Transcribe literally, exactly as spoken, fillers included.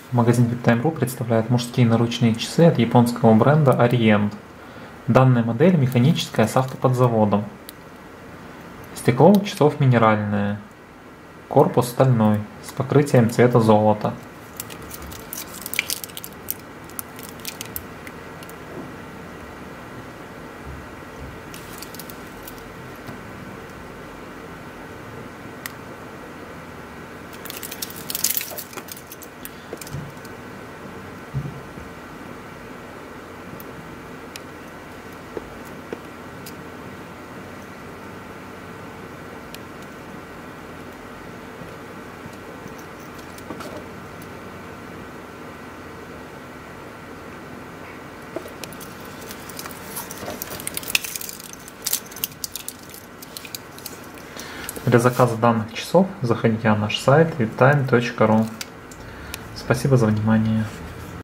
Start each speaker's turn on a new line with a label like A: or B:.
A: Магазин VIPtime точка ру представляет мужские наручные часы от японского бренда Orient. Данная модель механическая с автоподзаводом. Стекло у часов минеральное. Корпус стальной, с покрытием цвета золота. Для заказа данных часов заходите на наш сайт виптайм точка ру. Спасибо за внимание.